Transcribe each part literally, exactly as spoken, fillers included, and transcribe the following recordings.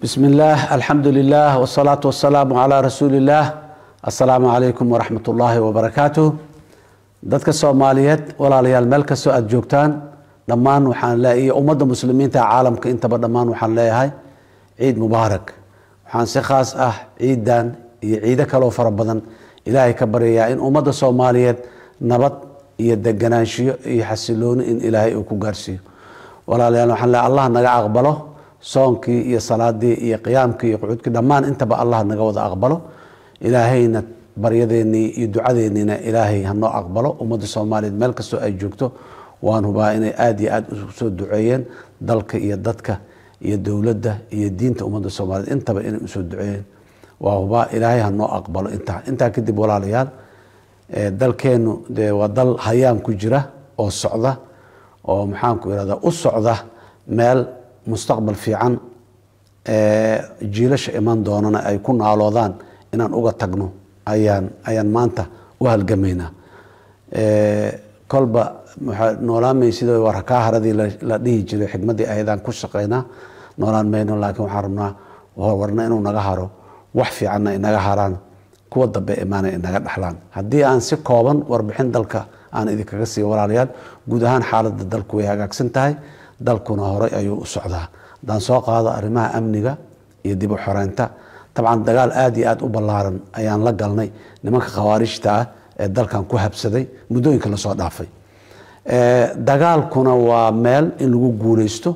بسم الله الحمد لله والصلاة والسلام على رسول الله. السلام عليكم ورحمة الله وبركاته. dadka Soomaaliyeed walaalayaal meel ka soo aad joogtaan dhammaan waxaan leeyahay ummadda muslimiinta caalamka intaba dhammaan waxaan leeyahay ciid mubaarak. waxaan si khaas ah ciidan iyo ciido kale oo fara badan Ilaahay ka baryayaa in ummadda Soomaaliyeed nabad iyo deganaanshiyo iyo xasilooni in Ilaahay uu ku gaarsiiyo. walaalayaal waxaan leeyahay Allah naga aqbalo soonkii iyo salaadii iyo qiyaamkii iyo quudkii dhammaan intaba Allah naga wada aqbalo. ilaahayna baryadeeni iyo ducadeennina Ilaahay ha noo aqbalo. ummadda Soomaaliyeed meel kastoo ay joogto waan hubaa inay aad iyo aad u soo duceeyeen dalka iyo dadka iyo dawladda iyo diinta ummadda Soomaaliyeed intaba inay u soo duceeyeen. waa hubaa Ilaahay ha noo aqbalo inta inta kadib walaalayaal ee dalkeenu de waa dal hayaan ku jira oo socda oo maxaan ku yiraahdaa u socda meel mustaqbal fiican ee jiilasha iman doonana ay ku naaloodaan inaan uga tagno ayaan ayaan maanta u halgamaynaa. ee kolba waxa noolaamay sidoo war ka haradii la dhihi jiray xigmadii ayadaan ku shaqeynaa noolaan mayno laakiin waxaan rabnaa warna inuu naga haro wax fiican inaga haraan kuwa dambe imaanay inaga dhaxlaan. haddii aan si kooban warbixin dalka aan idinkaga sii walaalayaal guud ahaan xaaladda dalku way hagaagsan tahay dalkuna hore ayuu u socdaa. hadaan soo qaado arrimaha amniga iyo dib u xoreynta طبعا dagaal aad iyo aad u ballaaran ayaan la galnay nimanka khawaarijta ah ee dalkan ku habsaday muddooyinka la soo dhaafay. ee dagaalkuna waa meel in lagu guuleysto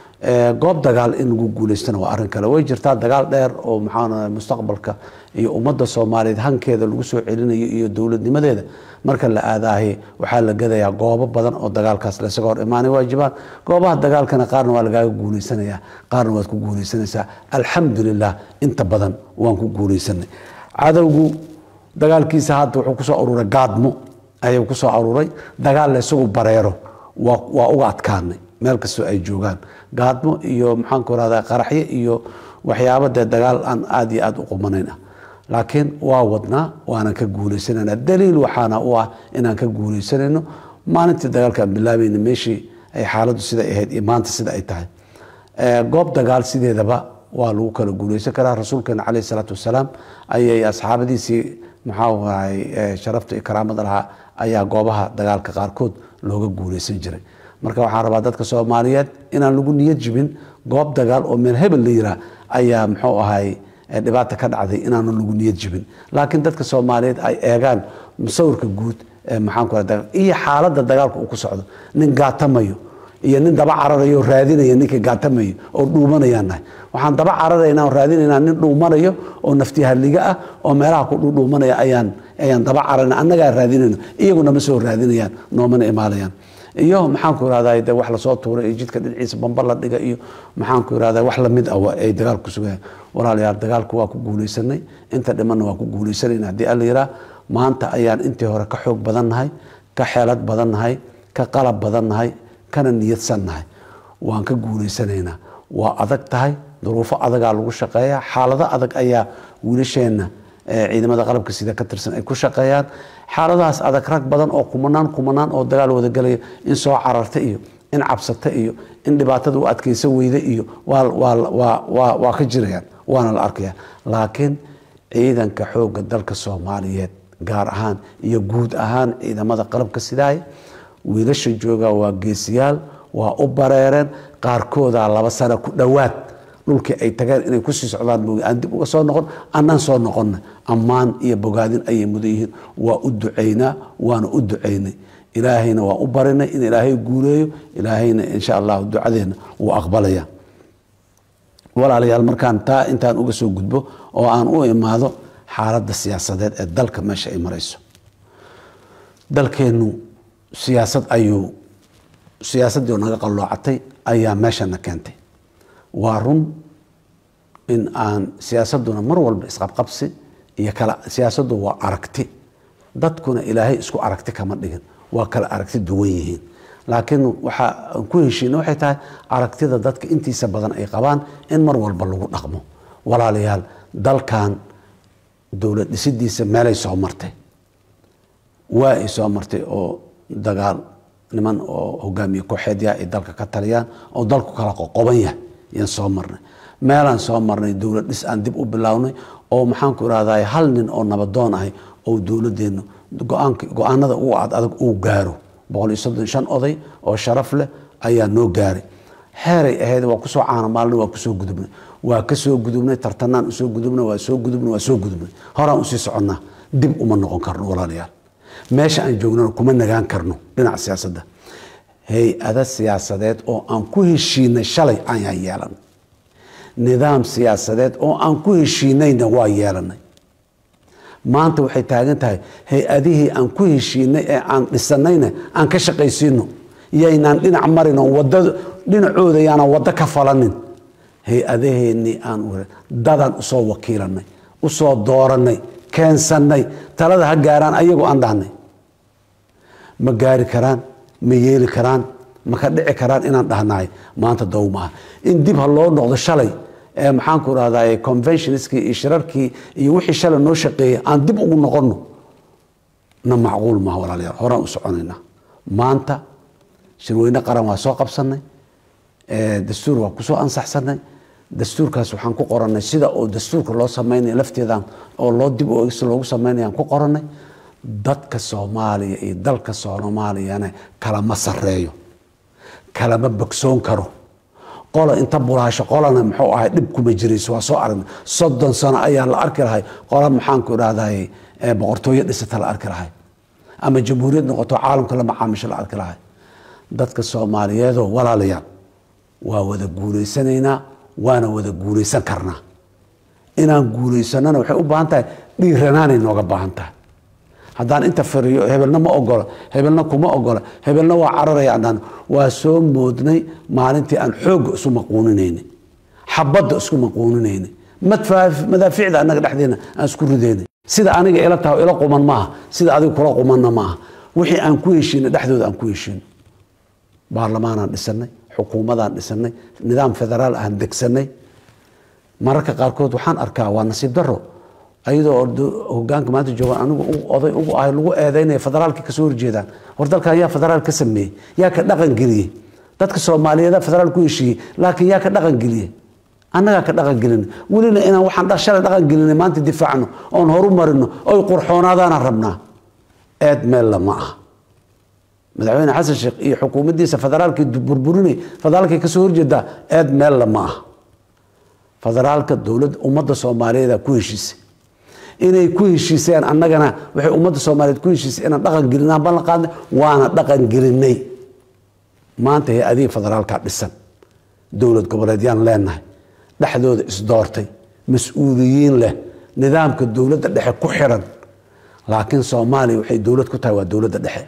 ee goob dagaal in lagu guuleystana waa arrin kale. way jirtaa dagaal dheer oo maxaan mustaqbalka iyo ummadda Soomaaliyeed hankeeda lagu soo celinayo iyo dawladnimadeeda marka la aadaahay waxaa la gadayaa goobo badan oo dagaalkaas la isaga hor imaanay waajibaan. goobaha dagaalkana qaarna waa laga guuleysanayaa qaarna waad ku guuleysanaysaa. alxamdulillah inta badan waan ku guuleysanay. cadawgu dagaalkiisa hadda wuxuu ku soo aruuray gaadmo ayuu ku soo aruuray dagaal la isagu bareero waa waa uga adkaanay meel kastoo ay joogaan gaadmo iyo maxaan ku raadaya qaraxyo iyo waxyaabo de dagaal aan aad iyo aad u qumanayna laakiin waa wadnaa waana ka guuleysanayna. daliil waxaana u ah inaan ka guuleysanayno maalintii dagaalka bilaabayna meeshii ay xaaladdu sida ahayd iyo maanta sida ay tahay. ee goob dagaal sideedaba waa lagu kala guuleysan karaa. rasuulkeena calayhi salaatu wasalaam ayay asxaabadiisii maxaa waay sharafta iyo karaamada lahaa ayaa goobaha dagaalka qaarkood looga guuleysan jiray. marka waxaan rabaa dadka Soomaaliyeed inaan lagu niyad jibin goob dagaal oo meel hebel la yiraahdo ayaa muxuu ahay dhibaato ka dhacday inaan lagu niyad jibin laakiin dadka Soomaaliyeed ay eegaan musawirka guud ee maxaan ku raadin iyo xaaladda dagaalku uu ku socdo. nin gaatamayo iyo nin daba cararayo raadinaya ninka gaatamayo oo dhuumanayaan waxaan daba cararaynaa oo raadinaynaa nin dhuumanayo oo nafti haliga ah oo meelaha ku dhuumanaya ayaan ayaan daba cararna annaga raadinayno iyaguna ma soo raadinayaan noomana imaalayaan. iyo maxaan ku raadayay wax la soo tuuray ee jidka dhinaciisa bamba la dhiga iyo maxaan ku raadayay wax la mid ah ay dagaalku sugayaan. walaalayaal dagaalku waa ku guuleysanay inta dhimanna waa ku guuleysanayna haddii alla yiraahdo maanta ayaan intii hore ka xoog badannahay ka xeelad badannahay ka qalab badannahay kana niyadsannahay waan ka guuleysanaynaa. waa adag tahay duruufo adagaa lagu shaqeeyaa xaalado adag ayaa wiilasheena ciidamada qalabka sida ka tirsan ay ku shaqeeyaan. xaaladahaas adag rag badan oo kumanaan kumanaan oo dagaal wada galaya in soo cararta iyo in cabsata iyo in dhibaatada u adkeysan weyda iyo waa waa waa waa ka jirayaan waana la arkayaa. laakiin ciidanka xoogga dalka Soomaaliyeed gaar ahaan iyo guud ahaan ciidamada qalabka sidaay wiilasha jooga waa geesiyaal waa u bareereen qaarkooda laba sano ku dhawaad dhulkii ay tageen inay ku sii socdaan mooy aan dib uga soo noqon annaan soo noqon ammaan iyo bogaadin ay mudan yihiin. waa u duceynaa waana u duceynay ilaahayna waa u barinay in ilaahay guuleeyo ilaahayna insha Allah ducadeena uu aqbalaya. walaalayaal markaan taa intaan uga soo gudbo oo aan u imaado xaaladda siyaasadeed ee dalka meesha ay marayso. dalkeenu siyaasad ayuu siyaasadii naga qalloocatay ayaa meeshana keentay. waa run in aan siyaasaduna mar walba isqabqabsi iyo kala siyaasaddu waa aragti dadkuna ilaahay isku aragti kama dhigin waa kala aragti duwan yihiin. laakiin waxa ku heshiina waxay tahay aragtida dadka intiisa badan ay qabaan in mar walba lagu dhaqmo. walaalayaal dalkan dawlad dhisidiisa meelay soo martay waa ay soo martay oo dagaal niman oo hogaamiye kooxeedya ay dalka ka taliyaan oo dalku kala qoqoban yahay yaan soo marnay. meelaan soo marnay dowlad dhis aan dib u bilownay oo maxaan ku irahdaa hal nin oo nabadoon ahay oo dowladeennu go-aanka go-aanada uu ad adag uu gaaro boqol iyo soddon iyo shan oday oo sharaf leh ayaa noo gaaray xeeray ahayd waa kusoo caana maalin waa kusoo gudubnay waa ka soo gudubnay tartanaan usoo gudubnay waa soo gudubnay waa soo gudubnay horaan usii soconnaa dib uma noqon karno walaalayaal meesha aan joognana kuma nagaan karno dhinaca siyaasadda hay-ada siyaasadeed oo aan ku heshiinay shalay ayaan yeelanay nidaam siyaasadeed oo aan ku heshiinayna waa yeelanay maanta waxay taagan tahay hay-adihii aan ku heshiinay ee aan dhisanayna aan ka shaqaysiino yaynaan dhinac marin oo wada dhinacooda yaana waddo ka falanin hay-adaheennii aan dadaan usoo wakiilanay usoo dooranay keensannay talada ha gaaraan ayagoo aan dhahnay ma gaari karaan ma yeeli karaan ma ka dhici karaan inaan dhahnahay maanta dow maaha in dib ha loo noqdo shalay ee maxaan ku rahdaa conventionskii iyo shirarkii iyo wixii shalay noo shaqeeyay aan dib ugu noqonno na macquul maaha walaalayaal horaan u soconaynaa maanta shirweyne qaran waa soo qabsanay dastuur waa kusoo ansaxsanay dastuurkaas waxaan ku qorannay sida oo dastuurka loo sameynaya lafteedaan oo loo dib loogu sameynayaan ku qorannay dadka soomaaliya iyo dalka soomaaliyana kalama sareeyo kalama bogsoon karo qola inta bulaasho qolana muxuu ahay dhib kuma jirayso waa soo aragnay soddon sano ayaa la arki lahay qola maxaan ku idhahday boqortooyo dhisata la arki lahay ama jamhuuriyad noqoto caalamka la macaamisho la arki lahay dadka soomaaliyeedoo walaalayaal waa wada guulaysanaynaa waana wada guulaysan karnaa inaan guulaysanana waxay u baahan tahay dhiiranaanay nooga baahan tahay haddaan inta firiyo hebelna ma ogola hebelna kuma ogola hebelna waa cararaya haddaan waa soo moodnay maalintii aan xoogga isu maquuninayna xabadda isku maquuninayna madaafiicda annaga dhexdeena aan isku ridaynay sida aniga ila tahay ila quman maaha sida adiga kula qumanna maaha wixii aan ku heshiinay dhexdooda aan ku heshiino baarlamaanaan dhisanay xukuumadaan dhisanay nidaam federaal aan degsanay mararka qaarkood waxaan arkaa waa nasiib daro ayadoo hogaanka maanta joogaan anigu oday ugu ahay lagu eedeynaya federaalkii kasoo horjeedaan war dalkan yaa federaal ka sameeyey yaa ka dhaqan geliyey dadka soomaaliyeed federaal ku heshiiyey laakiin yaa ka dhaqan geliyey annagaa ka dhaqan gelina welina inaan waxaan shalay dhaqan gelinay maanta difaacno oon horu marino oy qurxoonaadaanaan rabnaa eed meella ma aha madaxweyne xasan sheekh iyo xukuumaddiisa federaalkii burburinay federaalkii kasoo horjeedaa eed meella ma aha federaalka dowladda ummadda soomaaliyeed ku heshiisay inay ku heshiiseen annagana waxay ummadda soomaaliyeed ku heshiisay inaan dhaqan gelinaan ballan qaadnay waana dhaqan gelinay maanta hay-adihii federaalka dhisan dowlad goboleedyaan leenahay dhexdooda isdoortay mas-uuliyiin leh nidaamka dowladda dhexe ku xiran laakiin soomaaliya waxay dowlad ku tahay waa dowladda dhexe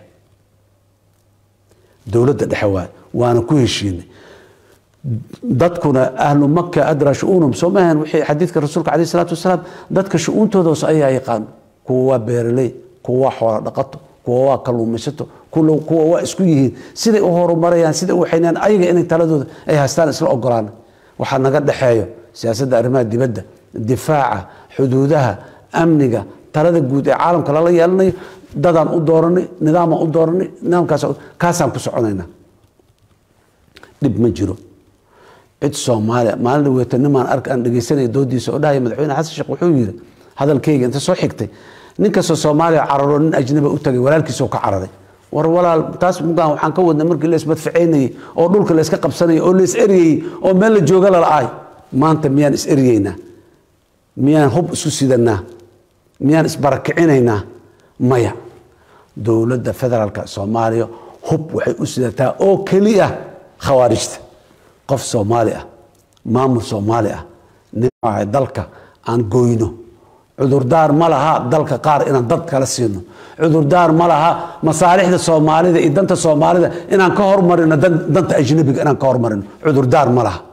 dowladda dhexe waay waana ku heshiinay dadkuna ahlu maka adraa shu-uunum soo maahan wixii xadiidka rasuulka calayhi salaatu wasalaam dadka shu-uuntoodaas ayaa yaqaan kuwa waa beeraley kuwa waa xoola dhaqato kuwa waa kalluumaysato kuwa waa isku yihiin siday u horumarayaan siday u waxaynayaan ayaga inay taladooda ay haystaan isla ogolaan waxaa naga dhexeeyo siyaasadda arrimaha dibadda difaaca xuduudaha amniga talada guud ee caalamka lala yeelanayo dadaan u dooranay nidaamaan u dooranay nidaamkaas kaasaan ku soconaynaa dhib ma jiro cid soomaaliya maalin dhaweeta nimaan ark aan dhegaysanaya doodiisa oo dhahaya madaxweyne xasan sheekh wuxuu yidhi hadalkayga inta soo xigtay nin kastoo soomaaliya cararo nin ajnabi u tagay walaalkiisoo ka cararay war walaal taas mugaan waxaan ka wadnay markii la ismadfaceynayay oo dhulka la iska qabsanayay oo la is eryayey oo meel la jooga lala-aay maanta miyaan is eryeynaa miyaan hub isu sidanaa miyaan isbarakicinaynaa maya dowladda federaalka soomaaliya hub waxay u sidataa oo keliya khawaarijta qof soomaali ah maamul soomaali ah nin dalka aan goyno cudurdaar ma laha dalka qaar inaan dad kala siino cudurdaar ma laha masaalixda soomaalida iyo danta soomaalida inaan ka hormarino danta ajnabiga inaan ka hormarino cudurdaar ma laha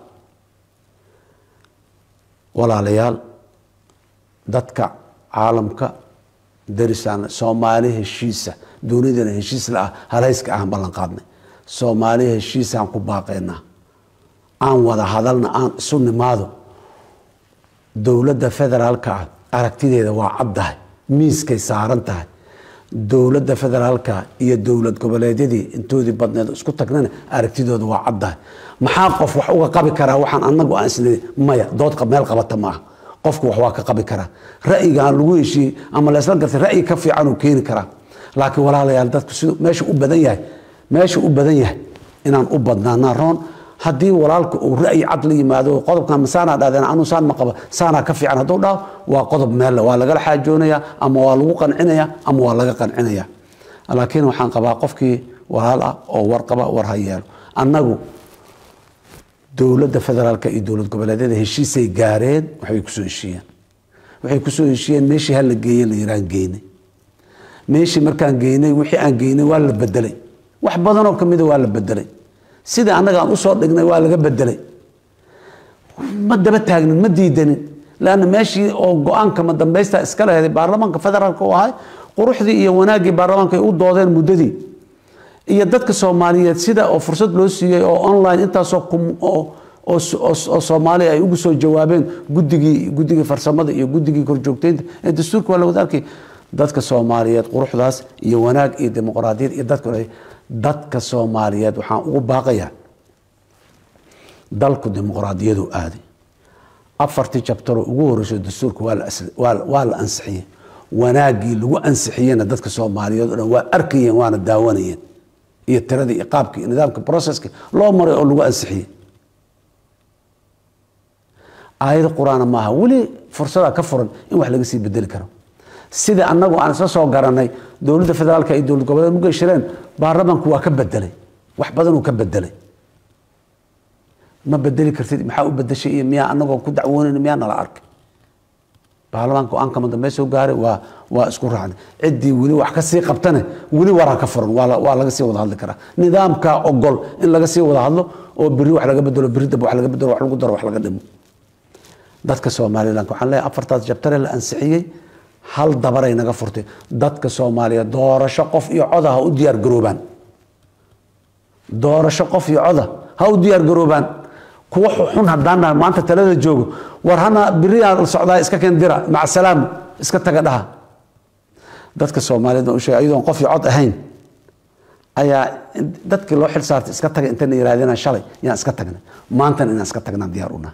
walaalayaal dadka caalamka darisaan soomaali heshiisa dunidana heshiis la ah halayska aan ballan qaadnay soomaali heshiisaan ku baaqaynaa aan wada hadalna aan isu nimaado dowladda federaalka ah aragtideeda waa caddahay miiskay saaran tahay dowladda federaalka iyo dowlad goboleedyadii intoodii badneed isku tagnana aragtidooda waa caddahay maxaa qof wax uga qabi karaa waxaan anagu aan isleeyahay maya dood meel qabata maaha qofku wax waa ka qabi karaa ra'yigaan lagu heshiiyey ama la isla gartay ra'yi ka fiican uu keeni karaa laakiin walaalayaal dadku siduu meesha u badan yahay meesha u badan yahay inaan u badnaanaa roon haddii walaalka uu ra'yi cad la yimaado qodobkan masaanaa dhahdeen anuu saan ma qaba saanaa ka fiican hadduu dhaho waa qodob meelle waa lagala xaajoonayaa ama waa lagu qancinayaa ama waa laga qancinayaa laakiin waxaan qabaa qofkii walaal ah oo war qaba war ha yeelo annagu dowladda federaalka iyo dowlad goboleedyada heshiisay gaareen waxay kusoo heshiiyeen waxay kusoo heshiiyeen meeshii hala geeyey la yiraan geynay meeshii markaan geynay wixii aan geynay waa la bedelay wax badan oo kamid waa la bedelay sida anaga aan u soo dhignay waa laga bedelay ma daba taagnin ma diidanin laana meeshii oo go'aanka ma dambaysta iska leeyahay baarlamaanka federaalka oo ahay quruxdii iyo wanaagii baarlamaanka ay u doodeen muddadii iyo dadka Soomaaliyeed sida oo fursad loo siiyay oo online intaas oo oo Soomaali ay ugu soo jawaabeen guddigii guddigii farsamada iyo guddigii korjoogteynta ee dastuurka waa la wada arkay dadka Soomaaliyeed quruxdaas iyo wanaag iyo dimuqraadiyad iyo dadka dadka Soomaaliyeed waxaan ugu baaqayaa dalku dimuqraadiyadu aaday afartii chapter ugu horeysay dastuurka waa la waa la ansixiyay wanaagii lagu ansixiyayna dadka Soomaaliyeed oo waa arkayeen waana daawanayeen iyo tiradii iqaabkii nidaamka processka loo maray oo lagu ansixiyay aayad quraana maaha wali fursada ka furan in wax laga sii bedeli karo sida anagu aan isla soo garanay dowladda federaalka iyo dowlad goboleed uga shireen baarlamaanku waa ka bedelay wax badan uu ka bedelay ma bedeli kartid maxaa u bedeshay iyo miyaa anagoo ku dacwoonayna miyaa nala arkay baarlamaanku aan kama dambe soo gaaray waa waa isku raacnay cidii wali wax ka sii qabtana wali waraa ka furan waa waa laga sii wada hadli karaa nidaamka ogol in laga sii wada hadlo oo biri wax laga bedelo biri dab wax laga bedelo wax lagu daro wax laga dhimo dadka Soomaaliland waxaan leeyahay afartaas chapter la ansixiyay hal dabaray naga furtay dadka Soomaaliya doorasho qof iyo cod ah u diyaar garoobaan doorasho qof iyo cod ah u diyaar garoobaan kuwa xun hadaan maanta talada joogo war hana biriya socdaa iska keen dira mac salaam iska taga dhaha dadka Soomaaliyeed oo sheegay ayadoo qof iyo cod ahayn ayaa dadkii loo xil saartay iska taga inta yiraahdeen shalay yaa iska tagnay maanta inaan iska tagnaa diyaar una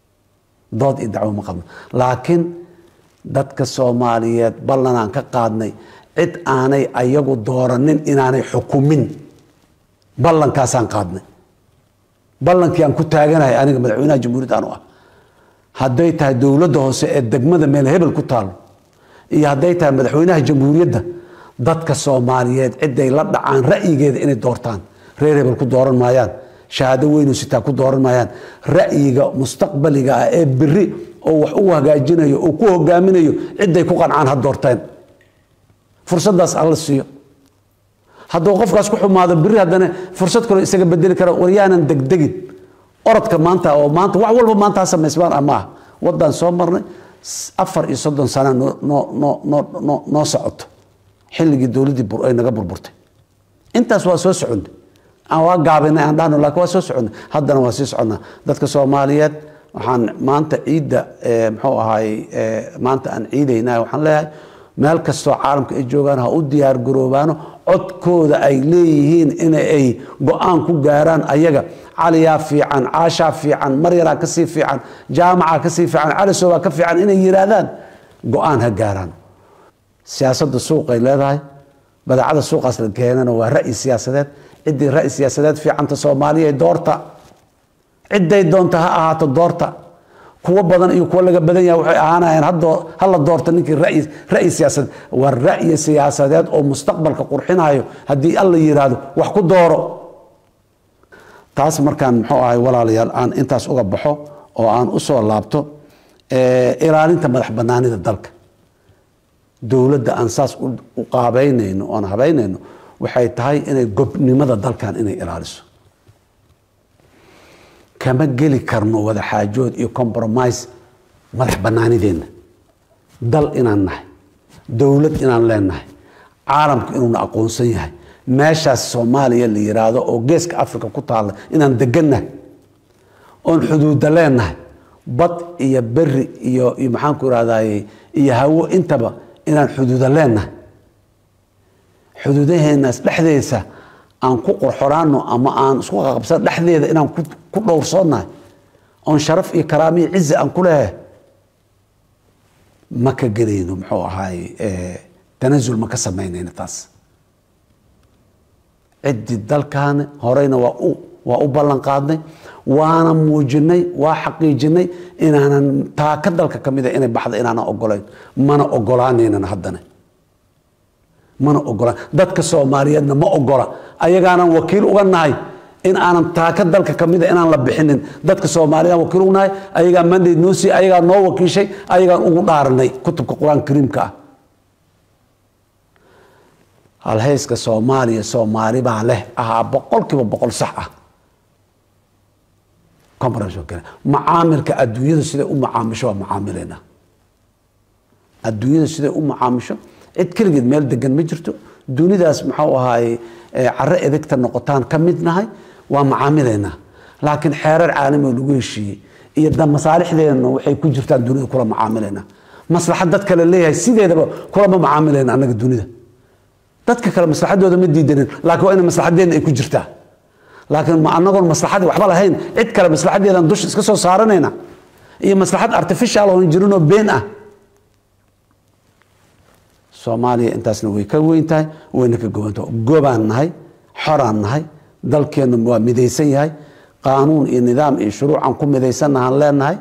dood iyo dacwo ma qabno laakiin dadka Soomaaliyeed ballanaan ka qaadnay cid aanay ayagu dooranin inaanay xukumin ballankaasaan qaadnay ballankii aan ku taaganahay aniga madaxweynaha jamhuuriyadda aanu ah hadday tahay dowladda hoose ee degmada meel hebel ku taalo iyo hadday tahay madaxweynaha jamhuuriyadda dadka Soomaaliyeed ciday la dhacaan ra'yigeeda inay doortaan reer hebel ku dooran maayaan shahaado weyn oo sitaa ku dooran maayaan ra'yiga mustaqbaliga ah ee biri oo wax uu hagaajinayo oo ku hogaaminayo ciday ku qancaan had doorteen fursadaas alla siiyo hadduu qofkaas ku xumaado biri hadana fursad kale isaga bedeli kara wariyaanan degdegin orodka maanta oo maanta wax walba maanta sameysmaan ama wadan soo marnay afar iyo soddon sano no no no no no socoto xilligii dawladii bur ay naga burburtay intaas waa soo soconnay aan waa gaabinay aan dhaano laakiin waa soo soconnay haddana waa sii soconnaa dadka Soomaaliyeed waxaan maanta ciida muxuu ahaay maanta aan ciideynaa waxaan leeyahay meel kastoo caalamka ay joogaan ha u diyaar garoobaano codkooda ay leeyihiin in ay go'aan ku gaaraan ayaga caliya fiican caasha fiican maryara ka sii fiican jaamaca ka sii fiican calisoba ka fiican inay yiraahdaan go'aan ha gaaraan siyaasadda suuqa ay leedahay badacada suuqaas la keenana waa ra'yi siyaasadeed cidii ra'yi siyaasadeed fiicanta Soomaaliya doorta ciday doonta ha ahaato doorta kuwa badan iyo kuwa laga badan yahay waxay ahaanayaan hadda hal doorta ninkii ra'yi ra'yi siyaasadeed war ra'yi siyaasadeed oo mustaqbalka qurxinayo hadii alla yiraahdo wax ku dooro taas markaan muxuu ahay walaalayaal aan intaas uga baxo oo aan u soo laabto ee ilaalinta madax banaanida dalka dawladda aan saas u qaabeynayno oo aan habeynayno waxay tahay inay gobnimada dalkan inay ilaaliso kama geli karno wada xaajood iyo compromise madax banaanideena dal inaan nahay dawlad inaan leenahay caalamku inuu aqoonsan yahay meeshaas Soomaaliya la yiraahdo oo geeska Afrika ku taal inaan degannahay oon xuduud leenahay bad iyo bari iyo maxaan ku raadaayay iyo hawo intaba inaan xuduud leenahay حدودها الناس لحديثة أن كقر حرانه أما أن سوق قبصة لحديثة إن أن كل ورصنا أن شرف إكرامي عز أن كلها ما كجرينه محو هاي اه تنزل ما كسمين هنا تاس عد الدل كان هورينا وأو وأو بلن قادني وأنا موجني وحقيقني إن أنا تاكدل كمية إن بعض إن أنا أقولين ما أنا أقولاني إن أنا هدنا ما أنا أقوله دتك الصوماليين ما أقوله أيها أنا وكيل وغناي إن أنا تأكد ذلك كمية إن أنا لبحنين دتك الصوماليين وكيل وغناي أيها من دي نوسي أيها نو وكيل شيء أيها أقولارني كتب القرآن الكريم كا الهيس كصومالي صومالي بعله أها بقول كيف بقول صح كم شو كده معامل كأدوية سيدا أم عامشوا معاملنا أدوية سيدا أم عامشوا إد كل جد ميل دقن مجرته دوني داس محوها هاي عرق ذكت النقطان كمدنا هاي ومعاملنا لكن حرر عالم ولويشي يبدأ مصالح لنا وحيكون جرتان دوني كل معاملنا مصلحة دتك اللي هي سيدة ده كل ما معاملنا أنا الدوني ده دتك كل مصلحة ده مدي دين لكن وين مصلحة دين يكون جرتان لكن ما أنا أقول مصلحة وحبالها هين عد كل مصلحة دين ندوش اسكسو صارنا هنا هي مصلحة ارتفيشال ونجرونه بينه Soomaaliya intaasna way ka weyn tahay wayna ka gobanto gobaan nahay xoraan nahay dalkeenu waa midaysan yahay qaanuun iyo nidaam iyo shuruuc aan ku midaysanahan leenahay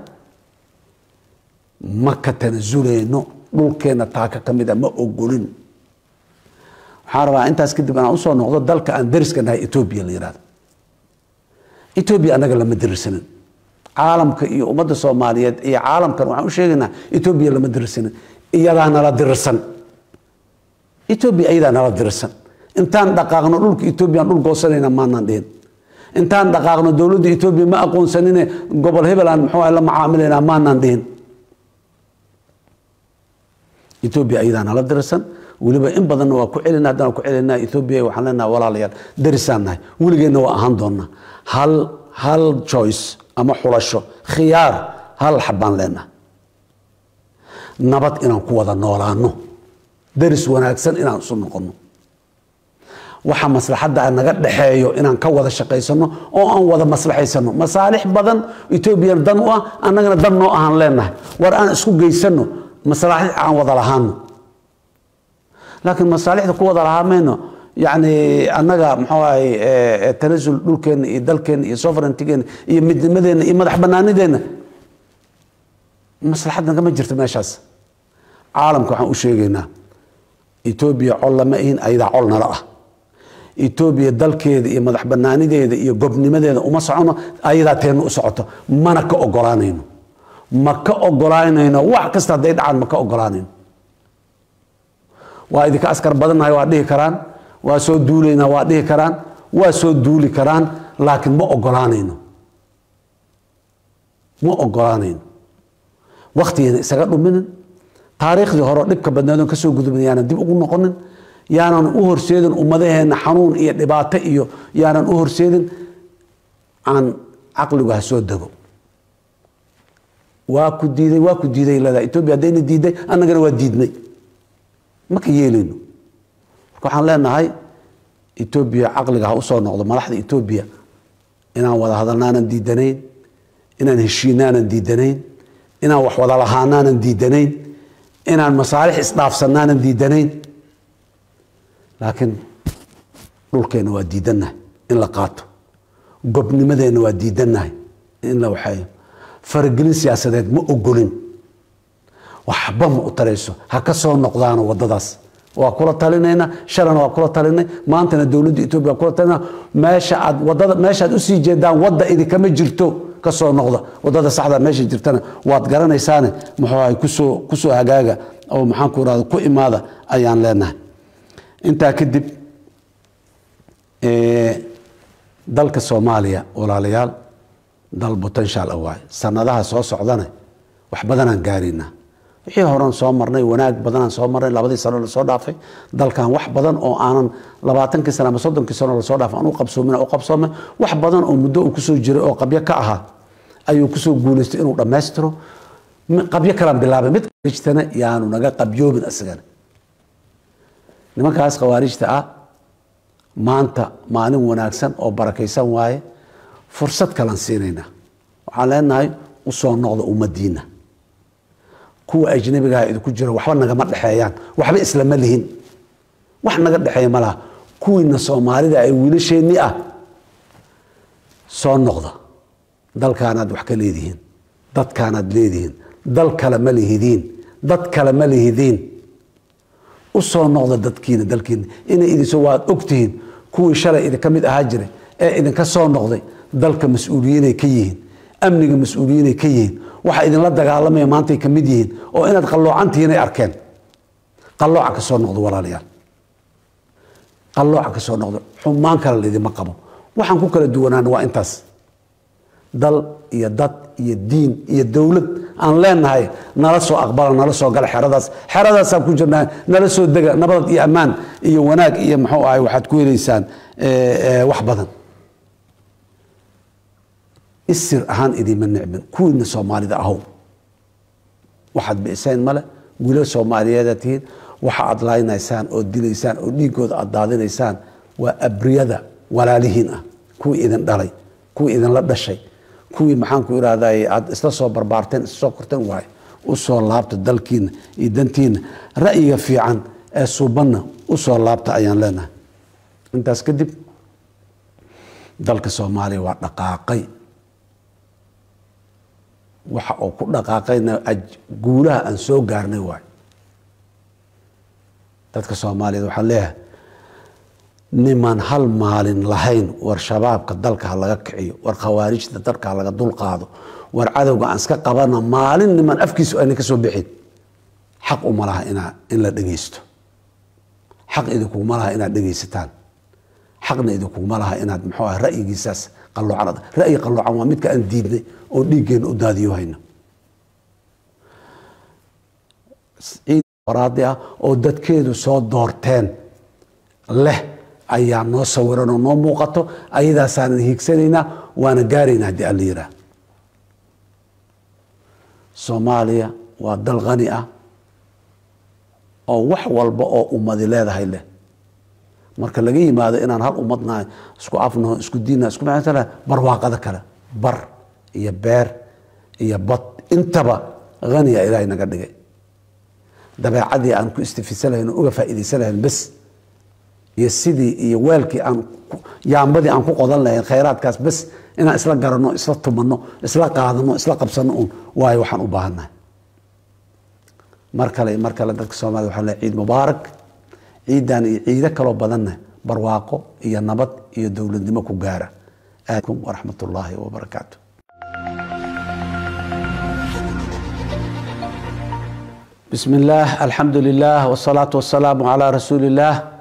ma ka tanasulayno dhulkeena taaka kamid ma ogolin waxaan rabaa intaas kadib aan u soo noqdo dalka aan dariska nahay Ethiopia la yiraahdo Ethiopia anaga lama darisanin caalamka iyo ummadda Soomaaliyeed iyo caalamkan waxaan u sheegaynaa Ethiopia lama darisanin iyadaana la dirisan Ethiopia أيضا نرى درسا إنتان دقاقنا دولك إثيوبيا دول قوسنا ما ندين إنتان دقاقنا دولة إثيوبيا ما أكون سنين قبل هبل عن محور لما عاملنا ما ندين إثيوبيا أيضا نرى درسا ولبا إن بدنا وكعلنا دنا وكعلنا إثيوبيا وحنا ولا ليال درسنا ولقينا وأهندنا هل هل choice أما حرشة خيار هل حبان لنا نبت إن قوة النورانو درس وناكسن إن أنصر نقولنا وح مصلحة ده نقد دحيو إن نكوّد الشقي سنو أو أن وذا مصلحة سنو مصالح بدن إثيوبيا دنوا أنا قلنا دنوا أهان لنا ورأنا سوق جيسنو مصالح عن وذا لهانو لكن مصالح ده قوة لهامينو يعني أنا محاوي التنزل دولكن يدلكن يسافرن تيجن يمد مدن يمدح بناني دينا مصلحتنا كم جرت ماشاس عالمكم عن وشيجنا إثيوبيا علا ما إن أيضا علنا لا إثيوبيا دلكيد إيه مدح بناني ده إيه قبني مدة وما صعنا أيضا تين أسعته ما نك أقرانينه ما كأقرانينه وعكست هذا عن ما كأقرانين وإذا كأسكر بدنا يواديه كران وسود دولينا واديه كران وسود دولي كران لكن ما أقرانينه ما أقرانين وقتي سقطوا منن تاريخ ظهور لك بدنا كسو قدوم يعني دي بقول نقولن يعني أهور سيدن ومذهن حنون إيه دباتة إيو يعني أهور سيدن عن عقله بهسود دبو واكو ديدي واكو ديدي لا إثيوبيا دين ديدي أنا قال وديدني ما كيلينه كحن لنا هاي إثيوبيا عقلها وصل نقطة ما لحد إثيوبيا إن وضع هذا نانا ديدنين إن هشينانا ديدنين إن وحوض لهانا ديدنين إن المصالح إصلاف سنانا ديدنين لكن دولكين waa diidanahay in la qaato gobnimadeena waa diidanahay in la waxay fargelin siyaasadeed ma ogolin waxba ma u tarayso ha ka soo noqdaan wadadaas waa kula talinayna sharan waa kula talinay maantana dawladda Itoobiya kula talina meesha aad wadada meesha aad u sii jeedaan wada idin kama jirto ka soo noqda wadada saxda meesha jirtana waad garanaysaan muxuu ay ku soo ku soo hagaaga oo maxaan ku raado ku imaada ayaan leenahay inta kadib ee dalka Soomaaliya walaalayaal dal potential awaay sanadaha soo socdana wax badan aan gaarina wixii horan soo marnay wanaag badan aan soo marnay labadii sano la soo dhaafay dalkan wax badan oo aanan labaatan sano ama soddon sano la soo dhaafay aan u qabsoomin oo qabsoomay wax badan oo muddo uu ku soo jiray oo qabyo ka ahaa ayuu ku soo guuleystay inuu dhameystiro qabyo kala bilaabay mid kajtana yaanu naga qabyoobin asagana nimankaas khawaarijta ah maanta maalin wanaagsan oo barakaysan waaye fursad kalan siinayna waxaan leenahay u soo noqda ummadiina kuwa ajnabiga ah idinku jira waxba nagama dhaxeeyaan waxba islama lihin wax naga dhaxeeya malaha kuwiina Soomaalida ay wiilasheeni ah soo noqda dalkaanaad wax ka leedihiin dadkaanaad leedihiin dal kale ma lihidiin dad kale ma lihidiin u soo noqda dadkiina dalkiina inay idin soo waad ogtihiin kuwii shalay idin ka mid ahaa jiray ee idin ka soo noqday dalka mas'uuliyiinay ka yihiin amniga mas'uuliyiinay ka yihiin waxa idin la dagaalamaya maanta ay ka mid yihiin oo inaad qaloocantihiin ay arkeen qalooca ka soo noqdo walaalayaal qalooca ka soo noqdo xumaan kale idinma qabo waxaan ku kala duwanaana waa intaas dal iyo dad iyo diin iyo dawlad aan leenahay nala soo aqbala nala soo gala xeradaas xeradaas aan ku jirnaa nala soo dega nabad iyo amaan iyo wanaag iyo maxuu ahay waxaad ku helaysaan wax badan isir ahaan idima nicmin kuwiina Soomaalida ahow waxaad biiseen male wiilal Soomaaliyeed tihiin waxa aad laaynaysan oo dilaysaan oo dhiigooda aad daadinaysaan waa abriyada walaalihiin ah kuwii idin dhalay kuwii idin la dhashay kuwii maxaan ku iraahday aad isla soo barbaarteen isla soo korteen waay u soo laabta dalkiina iyo dantiina ra'yiga fiican ee suubanna u soo laabta ayaan leenahay intaas kadib dalka Soomaaliya waa dhaqaaqay waxa uu ku dhaqaaqayna guulaha aan soo gaarnay waay dadka Soomaaliyeed waxa leeyahay niman hal maalin lahayn war shabaabka dalka laga kiciyo war khawaarijta dalka laga dul qaado war cadawga aan iska qabana maalin niman afkiisu ay ka soo bixin xaq u malaha ina in la dhageysto xaq idinku malaha ina dhageysataan xaqna idinku malaha inaad muxuu ah ra'yigiisaas qaloocan ra'yi qaloocan waa midka aan diidnay oo dhiigeen u daadiyo hayna waraadi ah oo dadkeedu soo doorteen leh ayaa noo sawiran oo noo muuqato ayadaasaan hiigsanayna waana gaaraynaa hadii alla yiraahdo Soomaaliya waa dal qani ah oo wax walba oo ummadi leedahay leh marka laga yimaado inaan hal ummadnahay isku afno isku diina isku macna barwaaqada kale bar iyo beer iyo bad intaba qani ah Ilaahay naga dhigay dabeecadii aan ku istifisanayn uga faa'iideysanayn bas iyo sidii iyo weelkii aan yaambadii aan ku qodan lahayn khayraadkaas bas inaan isla garano isla tumano isla qaadano isla qabsano waay waxaan u baahanahay markale markale dadka Soomaaliyeed waxa la ciid mubaarak ciidan iyo ciida kala badanna barwaaqo iyo nabad iyo dawladnimo ku gaara aakum wa rahmatullahi wa barakaatuh بسم الله الحمد لله والصلاة والسلام على رسول الله